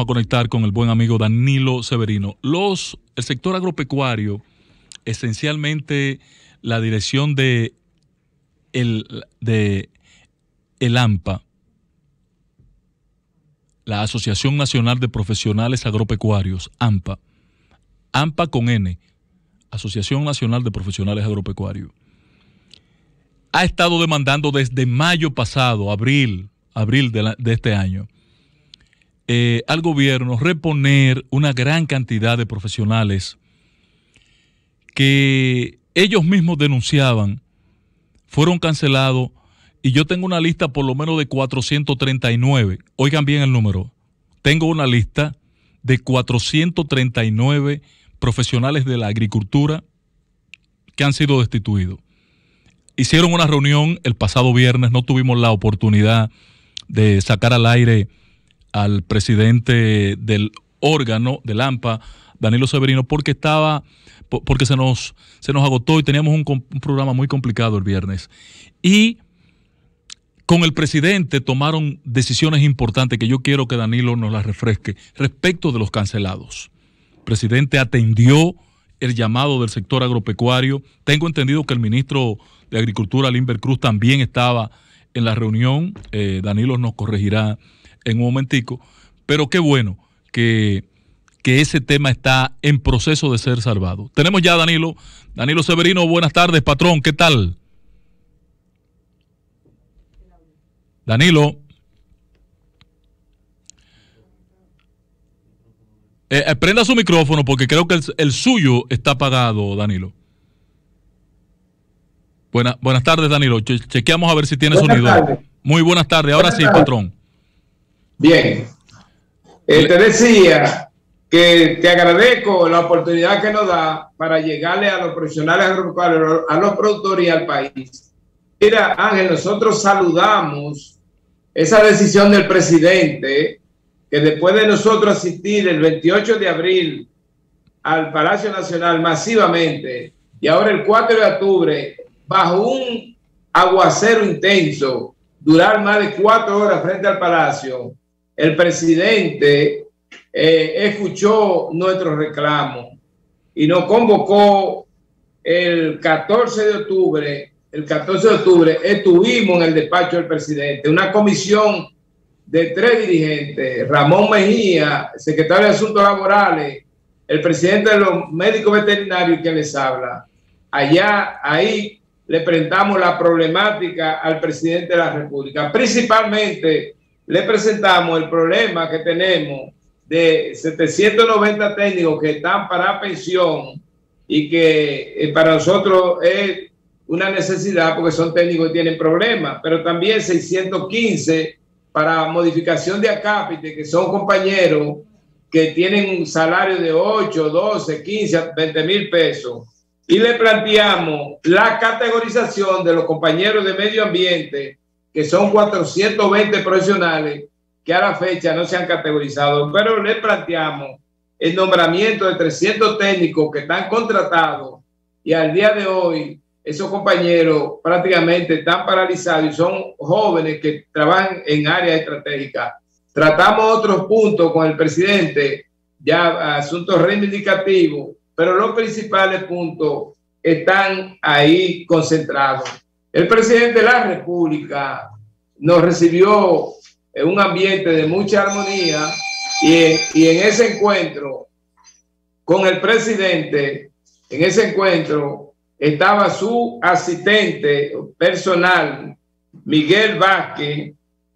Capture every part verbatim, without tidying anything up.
conectar con el buen amigo Danilo Severino. Los, el sector agropecuario, esencialmente la dirección de el, de el AMPA, la Asociación Nacional de Profesionales Agropecuarios, AMPA, AMPA con N, Asociación Nacional de Profesionales Agropecuarios, ha estado demandando desde mayo pasado, abril, abril de, la, de este año, eh, al gobierno reponer una gran cantidad de profesionales que ellos mismos denunciaban, fueron cancelados, y yo tengo una lista por lo menos de cuatrocientos treinta y nueve, oigan bien el número, tengo una lista de cuatrocientos treinta y nueve profesionales de la agricultura que han sido destituidos. Hicieron una reunión el pasado viernes, no tuvimos la oportunidad de sacar al aire al presidente del órgano, del AMPA, Danilo Severino, porque estaba, porque se nos, se nos agotó y teníamos un, un programa muy complicado el viernes. Y con el presidente tomaron decisiones importantes que yo quiero que Danilo nos las refresque respecto de los cancelados. El presidente atendió el llamado del sector agropecuario. Tengo entendido que el ministro de Agricultura, Limber Cruz, también estaba en la reunión. Eh, Danilo nos corregirá en un momentico. Pero qué bueno que, que ese tema está en proceso de ser salvado. Tenemos ya a Danilo. Danilo Severino, buenas tardes, patrón. ¿Qué tal? Danilo. Eh, eh, prenda su micrófono porque creo que el, el suyo está apagado, Danilo. Buena, buenas tardes, Danilo. Che, chequeamos a ver si tiene buenas sonido. Tardes. Muy buenas tardes. Ahora buenas sí, tardes. Patrón. Bien. Eh, te decía que te agradezco la oportunidad que nos da para llegarle a los profesionales agropecuarios, a los productores y al país. Mira, Ángel, nosotros saludamos esa decisión del presidente, que después de nosotros asistir el veintiocho de abril al Palacio Nacional masivamente, y ahora el cuatro de octubre, bajo un aguacero intenso, durar más de cuatro horas frente al Palacio, el presidente eh, escuchó nuestro reclamo y nos convocó el catorce de octubre. El catorce de octubre estuvimos en el despacho del presidente, una comisión de tres dirigentes: Ramón Mejía, secretario de Asuntos Laborales, el presidente de los médicos veterinarios, que les habla. Allá, ahí le presentamos la problemática al presidente de la República. Principalmente le presentamos el problema que tenemos de setecientos noventa técnicos que están para pensión y que eh, para nosotros es una necesidad porque son técnicos que tienen problemas, pero también seiscientos quince para modificación de acápite, que son compañeros que tienen un salario de ocho, doce, quince, veinte mil pesos. Y le planteamos la categorización de los compañeros de medio ambiente, que son cuatrocientos veinte profesionales que a la fecha no se han categorizado, pero le planteamos el nombramiento de trescientos técnicos que están contratados y al día de hoy esos compañeros prácticamente están paralizados y son jóvenes que trabajan en áreas estratégicas. Tratamos otros puntos con el presidente, ya asuntos reivindicativos, pero los principales puntos están ahí concentrados. El presidente de la República nos recibió en un ambiente de mucha armonía y en, y en ese encuentro con el presidente, en ese encuentro estaba su asistente personal, Miguel Vázquez,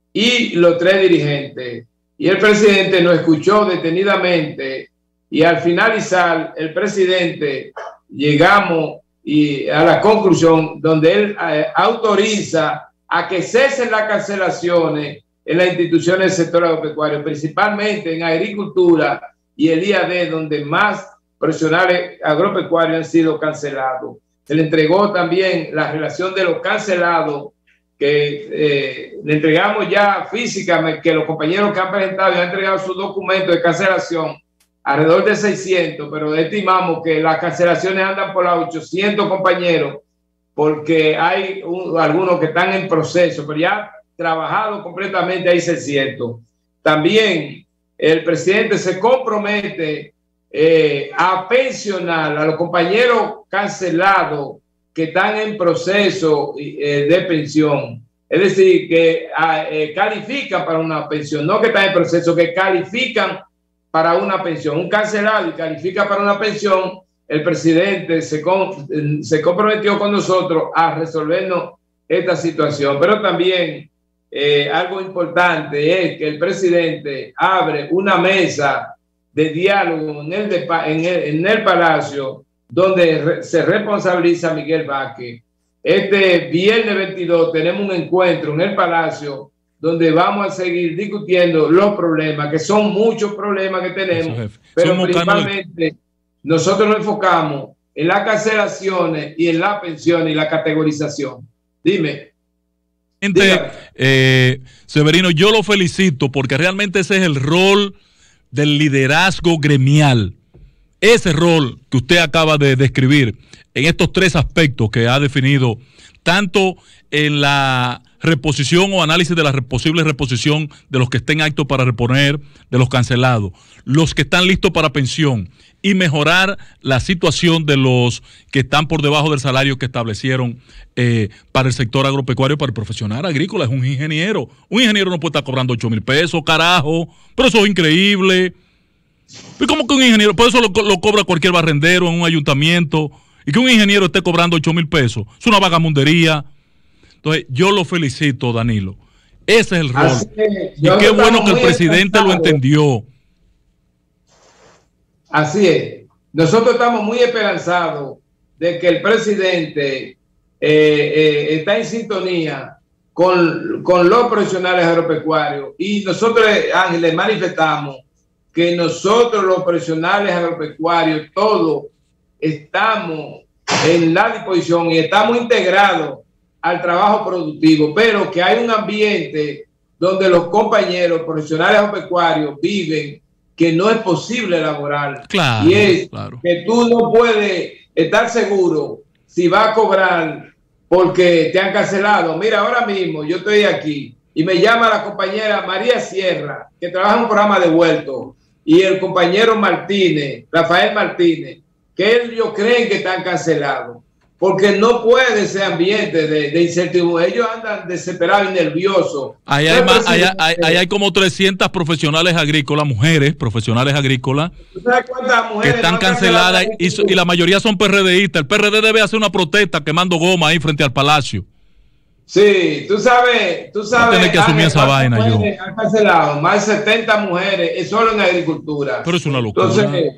y los tres dirigentes. Y el presidente nos escuchó detenidamente y al finalizar el presidente llegamos y a la conclusión donde él eh, autoriza a que cesen las cancelaciones en las instituciones del sector agropecuario, principalmente en agricultura y el I A D, donde más profesionales agropecuarios han sido cancelados. Se le entregó también la relación de los cancelados, que eh, le entregamos ya físicamente, que los compañeros que han presentado y han entregado sus documentos de cancelación, alrededor de seiscientos, pero estimamos que las cancelaciones andan por los ochocientos compañeros, porque hay un, algunos que están en proceso, pero ya trabajado completamente hay seiscientos. También el presidente se compromete eh, a pensionar a los compañeros cancelados que están en proceso eh, de pensión. Es decir, que eh, califican para una pensión, no que están en proceso, que califican para una pensión. Un cancelado y califica para una pensión, el presidente se, com se comprometió con nosotros a resolvernos esta situación. Pero también eh, algo importante es que el presidente abre una mesa de diálogo en el, de, en el, en el Palacio, donde re, se responsabiliza a Miguel Vázquez. Este viernes veintidós tenemos un encuentro en el Palacio donde vamos a seguir discutiendo los problemas, que son muchos problemas que tenemos, Eso, pero Somos principalmente nosotros nos enfocamos en las cancelaciones y en la pensión y la categorización. Dime. Eh, Severino, yo lo felicito porque realmente ese es el rol del liderazgo gremial. Ese rol que usted acaba de describir en estos tres aspectos que ha definido, tanto en la reposición o análisis de la posible reposición de los que estén aptos para reponer, de los cancelados, los que están listos para pensión y mejorar la situación de los que están por debajo del salario que establecieron eh, para el sector agropecuario, para el profesional agrícola. Es un ingeniero. Un ingeniero no puede estar cobrando ocho mil pesos, carajo, pero eso es increíble. ¿Y cómo que un ingeniero? Por eso lo, lo cobra cualquier barrendero en un ayuntamiento. Y que un ingeniero esté cobrando ocho mil pesos. Es una vagamundería. Entonces, yo lo felicito, Danilo. Ese es el rol. Es. Y qué bueno que el presidente lo entendió. Así es. Nosotros estamos muy esperanzados de que el presidente eh, eh, está en sintonía con, con los profesionales agropecuarios. Y nosotros, Ángel, les manifestamos que nosotros los profesionales agropecuarios, todos estamos en la disposición y estamos integrados al trabajo productivo, pero que hay un ambiente donde los compañeros profesionales agropecuarios viven que no es posible elaborar. Claro, y es claro. que tú no puedes estar seguro si vas a cobrar porque te han cancelado. Mira, ahora mismo yo estoy aquí y me llama la compañera María Sierra, que trabaja en un programa de Vuelto, y el compañero Martínez, Rafael Martínez, que ellos creen que están cancelados, porque no puede ese ambiente de, de incertidumbre. Ellos andan desesperados y nerviosos. Ahí hay, más, ahí, hay, ahí hay como trescientas profesionales agrícolas, mujeres profesionales agrícolas, que están canceladas y, y la mayoría son PRDistas. El P R D debe hacer una protesta quemando goma ahí frente al Palacio. Sí, tú sabes, tú sabes. Tienes que asumir esa vaina, yo. Han cancelado más de setenta mujeres solo en agricultura. Pero es una locura. Entonces,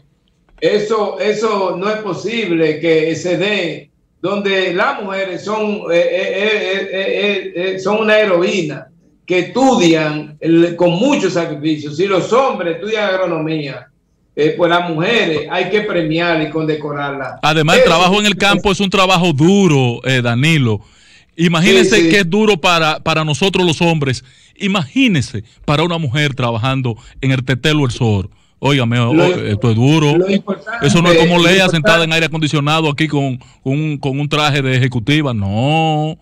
eso, eso no es posible que se dé donde las mujeres son, eh, eh, eh, eh, son una heroína que estudian el, con muchos sacrificios. Si los hombres estudian agronomía, eh, pues las mujeres hay que premiarlas y condecorarlas. Además, el trabajo en el campo es un trabajo duro, eh, Danilo. Imagínense sí, sí. que es duro para, para nosotros los hombres. Imagínense para una mujer trabajando en el tetelo El Sor. Óigame, lo, esto es duro. Eso no es como Lea sentada en aire acondicionado aquí con, con, un, con un traje de ejecutiva. No.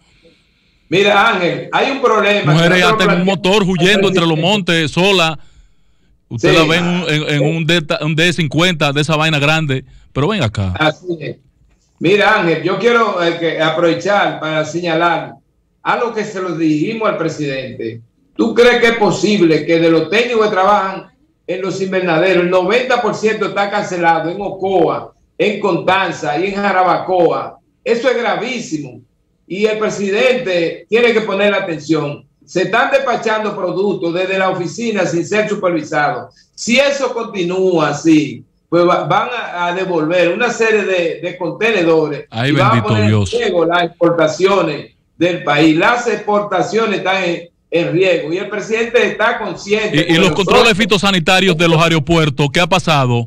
Mira, Ángel, hay un problema. Mujeres hasta en un motor huyendo entre los montes sola. Usted sí. la ve en un, en, en un, D, un D cincuenta de esa vaina grande. Pero ven acá. Así es. Mira, Ángel, yo quiero eh, que aprovechar para señalar algo que se lo dijimos al presidente. ¿Tú crees que es posible que de los técnicos que trabajan en los invernaderos, el noventa por ciento está cancelado en Ocoa, en Constanza y en Jarabacoa? Eso es gravísimo. Y el presidente tiene que poner atención. Se están despachando productos desde la oficina sin ser supervisados. Si eso continúa así, pues van a, a devolver una serie de, de contenedores. Ay, y bendito van a poner Dios. en riesgo las exportaciones del país. Las exportaciones están en, en riesgo y el presidente está consciente. ¿Y, y los controles fitosanitarios de los aeropuertos qué ha pasado?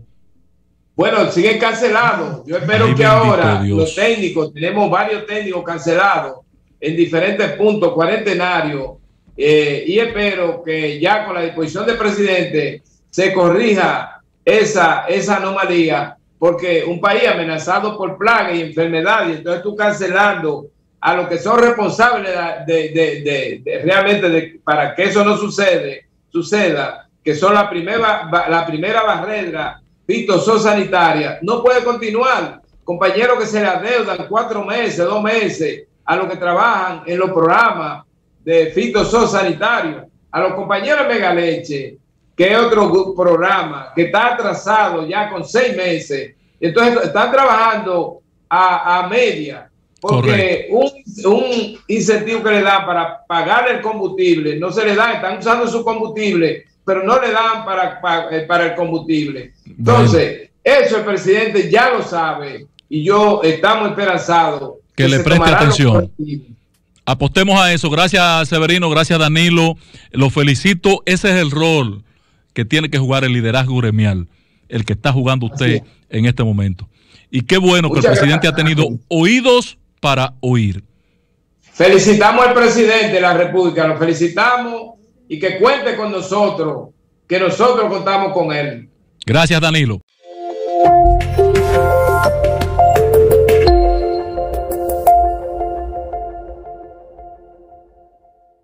Bueno, siguen cancelados. Yo espero Ay, que ahora Dios. los técnicos, tenemos varios técnicos cancelados en diferentes puntos cuarentenarios eh, y espero que ya con la disposición del presidente se corrija esa, esa anomalía, porque un país amenazado por plagas y enfermedades, entonces tú cancelando a los que son responsables de, de, de, de, de realmente de, para que eso no sucede, suceda, que son la primera, la primera barrera fitosanitaria, no puede continuar. Compañeros que se le adeudan cuatro meses, dos meses a los que trabajan en los programas de fitosanitarios, a los compañeros de Megaleche, que es otro programa que está atrasado ya con seis meses. Entonces están trabajando a, a media, porque un, un incentivo que le dan para pagar el combustible, no se le da, están usando su combustible, pero no le dan para, para, para el combustible. Entonces, bueno, eso el presidente ya lo sabe y yo estamos esperanzados. Que, que le preste atención. Apostemos a eso. Gracias, Severino. Gracias, Danilo. Los felicito. Ese es el rol que tiene que jugar el liderazgo gremial, el que está jugando usted en este momento. Y qué bueno Muchas que el presidente gracias. ha tenido oídos para oír. Felicitamos al presidente de la República, lo felicitamos y que cuente con nosotros, que nosotros contamos con él. Gracias, Danilo.